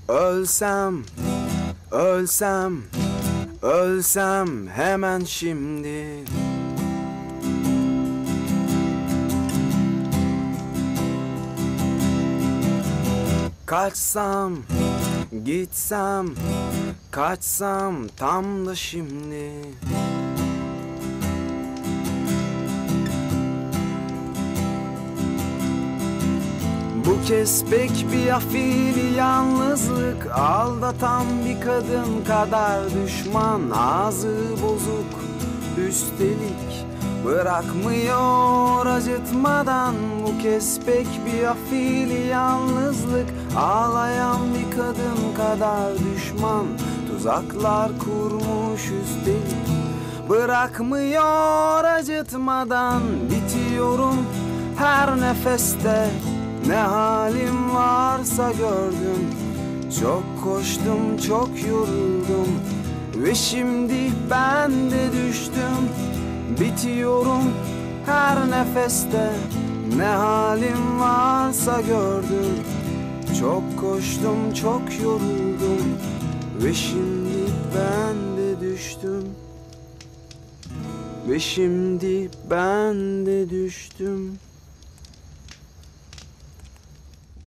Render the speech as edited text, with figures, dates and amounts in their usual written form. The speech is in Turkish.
Ölsem, ölsem, ölsem hemen şimdi. Kaçsam, gitsem, kaçsam tam da şimdi. Bu kez pek bir afili yalnızlık, aldatan bir kadın kadar düşman, ağzı bozuk üstelik bırakmıyor acıtmadan. Bu kez pek bir afili yalnızlık, ağlayan bir kadın kadar düşman, tuzaklar kurmuş üstelik bırakmıyor acıtmadan. Bitiyorum her nefeste, ne halim varsa gördüm. Çok koştum, çok yoruldum ve şimdi ben de düştüm. Bitiyorum her nefeste, ne halim varsa gördüm. Çok koştum, çok yoruldum ve şimdi ben de düştüm. Ve şimdi ben de düştüm.